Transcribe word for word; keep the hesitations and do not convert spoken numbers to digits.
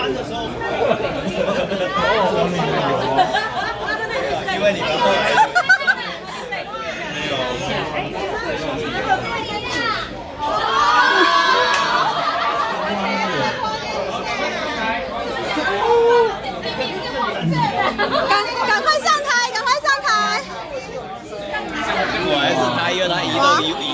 班的时候，因为你刚刚没赶赶快上台，赶快上台！ 我还是他，因为他移动移移。